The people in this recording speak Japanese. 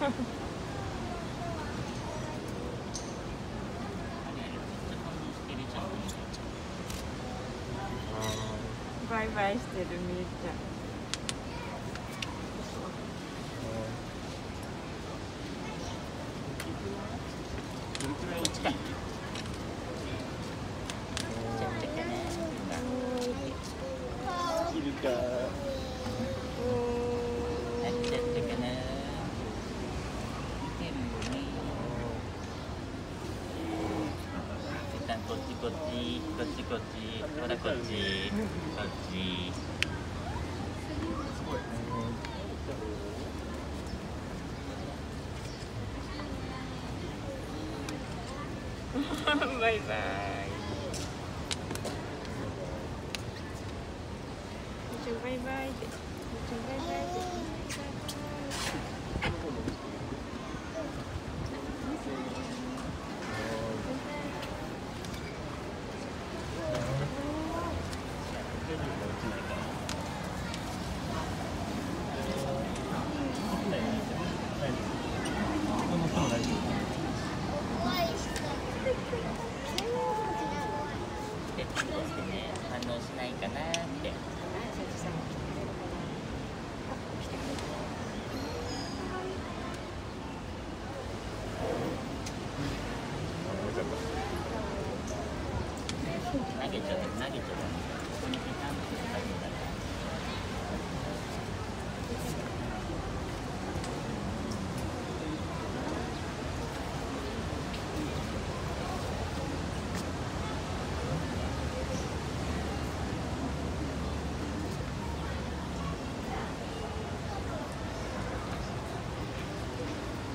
バイバイしてるみゆちゃん。 どれくらい落ちた？いるか。こっちこっちこっちこっちほらこっちこっちすごいバイバイ。バイバイって。バイバイって。